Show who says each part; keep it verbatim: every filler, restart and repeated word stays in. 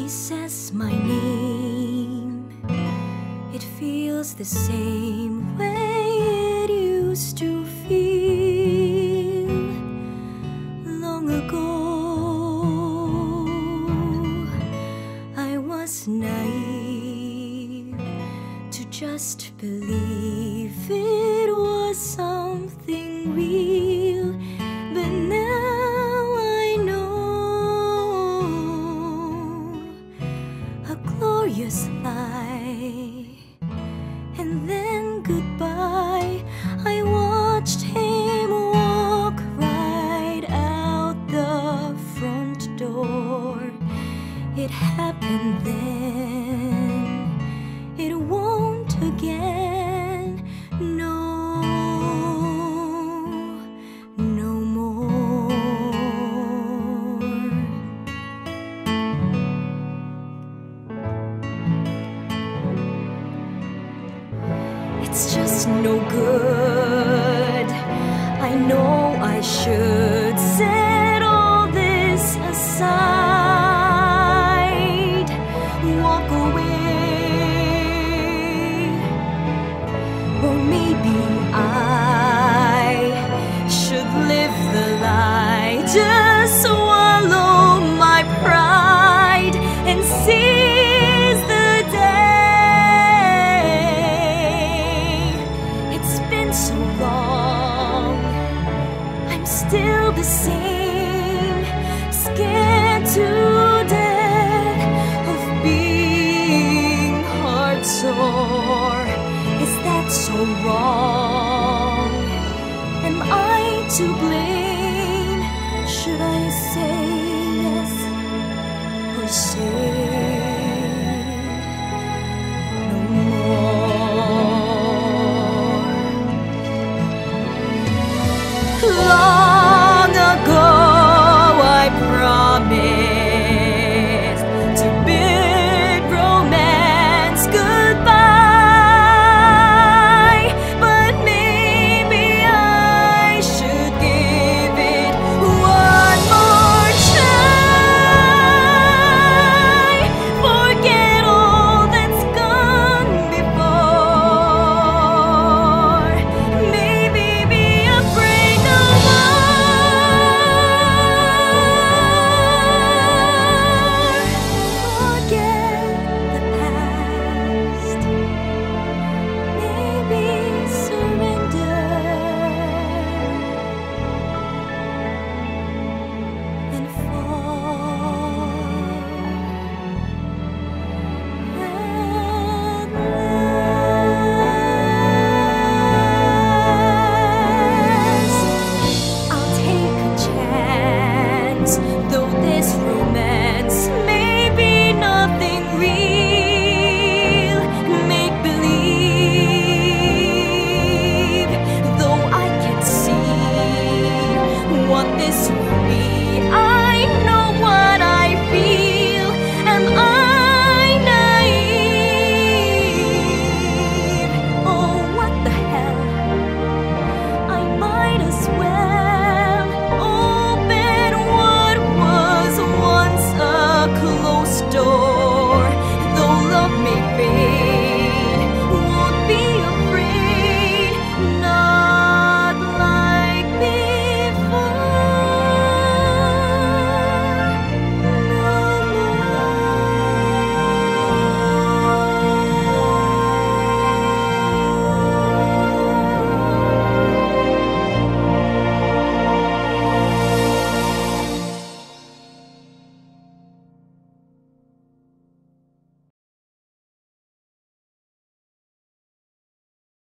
Speaker 1: says my name, it feels the same way it used to feel long ago. I was naive to just believe it was something real, but now I know a glorious lie, and then goodbye. I watched him walk right out the front door. It happened then, it won't again. No, no more. It's just no good. I know I should set all this aside, walk away, or maybe I should live the lie, just swallow my pride and seize the day. It's been so long, I'm still the same, scared to death of being heart sore. Is that so wrong? Am I to blame? Should I say yes or say no more? Love